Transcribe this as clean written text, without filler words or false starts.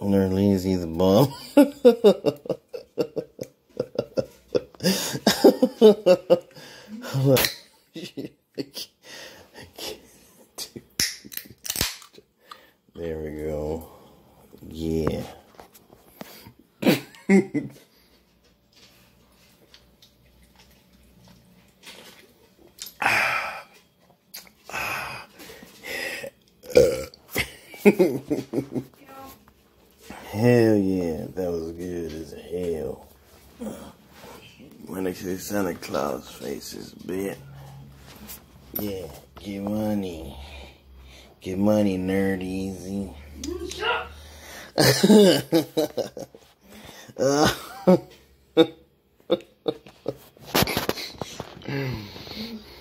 Nerleezy the bum. There we go. Yeah. Hell yeah, that was good as hell. When they say Santa Claus faces bit. Yeah, get money. Get money, nerdeezy. Shut